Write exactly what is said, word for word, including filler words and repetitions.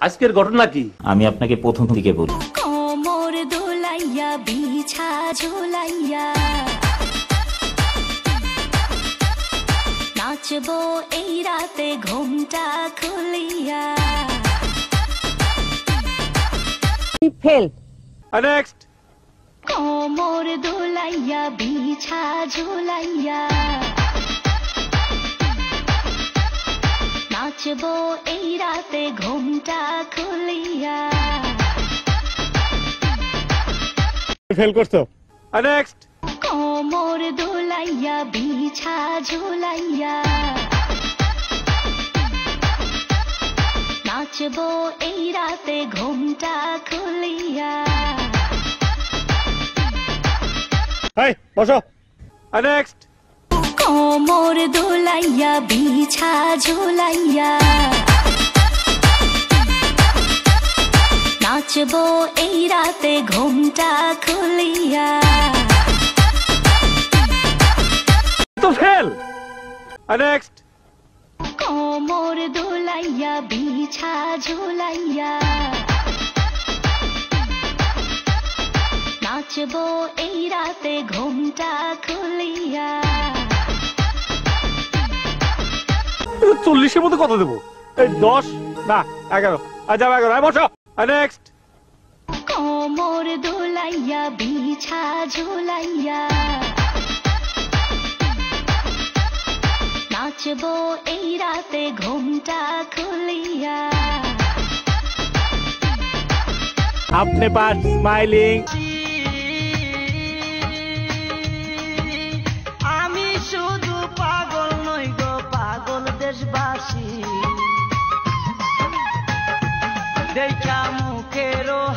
আজকের ঘটনা কি? আমি আপনাকে প্রথম দিকে বলি। কোমর দোলাইয়া বিছা ঝোলাইয়া নাচবো এই রাতে ঘুমটা খুলিয়া। ফেল। নেক্সট। কোমর দোলাইয়া বিছা ঝোলাইয়া নাচবো এই রাতে ঘুমটা খুলিয়া। ফেল করছো। নেক্সট। কোমর দোলাইয়া বিছা ঝোলাইয়া নাচবো এই রাতে ঘুমটা খুলিয়া। এই বসো। নেক্সট। কোমর দোলাইয়া বিছা ঝোলাইয়া নাচবো এই রাতে ঘুমটা খুলিয়া। তো ফেল। নেক্সট। কোমর দোলাইয়া বিছা ঝোলাইয়া নাচবো এই রাতে ঘুমটা খুলিয়া। চল্লিশের মধ্যে কত দেবো? এই দশ না এগারো। আর যাবো এগারো। বসো। নেক্সট। কোমর দোলাইয়া বিছা ঝোলাইয়া নাচবো এই রাতে ঘুমটা খুলিয়া। আপনি পাস স্মাইলিং। আমি শুধু পাগল নই গো, পাগল দেশবাসী দেখা মুখের